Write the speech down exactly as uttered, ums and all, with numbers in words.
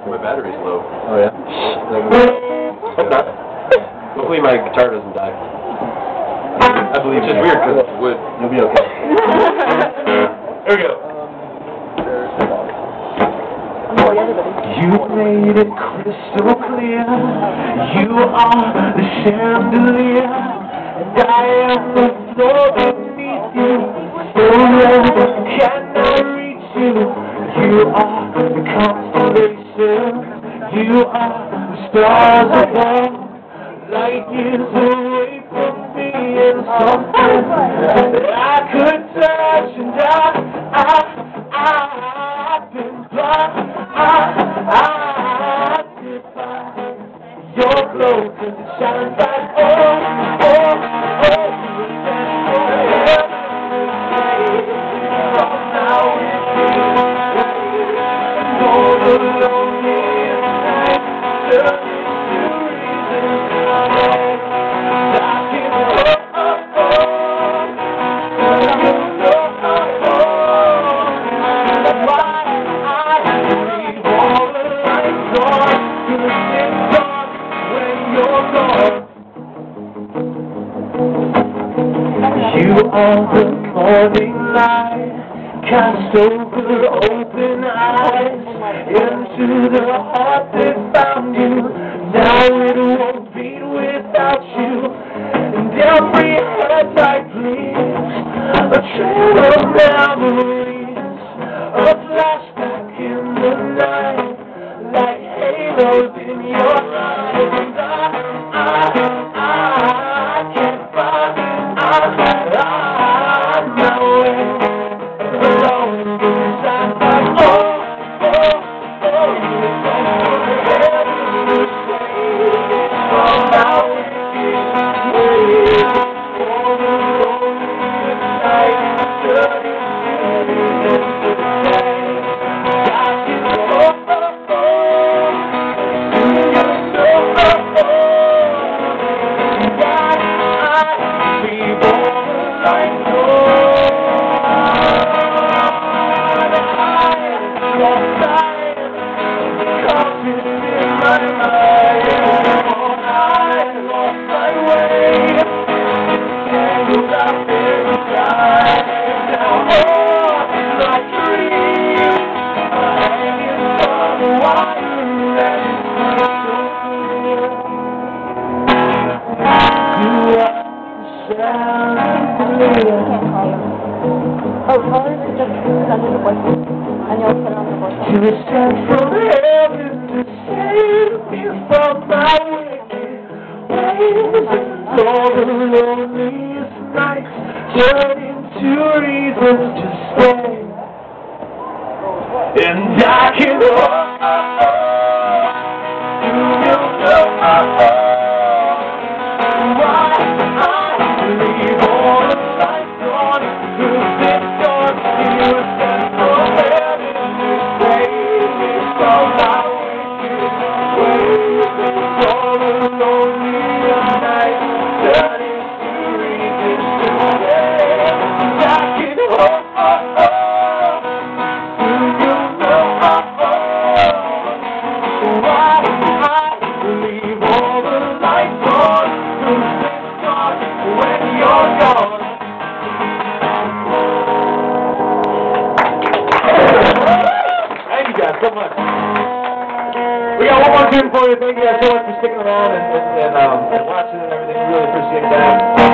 My battery's low. Oh, yeah? Hope not. Hopefully my guitar doesn't die. I believe it's just weird because it's wood. You'll be okay. Here we go. You made it crystal clear. You are the chandelier, and I am the floor beneath you. So low can I reach you? You are the constellation. You are the stars above. Light years away from me, and something that I could touch, and I, I, I've been blind. I, I defy your glow, 'cause it shines like oh, oh, oh, you stand forever. From now on, all the loneliest nights turn into reasons to stay. I can oh, oh, oh, you know oh, oh, why I leave all the lights on, 'cause it's dark when you're gone. You are the morning light, cast over open eyes into the heart that found you. Now it won't beat without you, and every heartbeat bleeds a trail of memories, a flashback in the night, like halos in your eyes. And I, I, I can't find I, I, my way alone, 'cause I'm like oh, oh, oh, you don't forever stay. From now on, all the lonely nights turn into reasons to stay. I can oh, oh, oh, you know oh, oh, why I leave all the lights on. I lost sight, caught it in my mind. I lost my way, tangled up inside. Now all my dreams are hanging from the wire, and it's so clear. You are the chandelier. Oh, colors are just under the voices, and you'll put it on the voices. You were sent from heaven to save me from my wicked ways, and all the loneliest nights turn into reasons to stay. And I can oh, oh, oh, you will know oh, oh, why I leave all the lights on, 'cause it's dark. You were sent from heaven to save me from my wicked ways, and all the loneliest nights turn into reasons to stay. And I can oh, oh, oh, do you know oh, oh, why I leave all the lights on, 'cause it's dark when you're gone. Thank you guys so much. We got one more tune for you. Thank you guys so much for sticking around and, and, and, um, and watching and everything. We really appreciate that.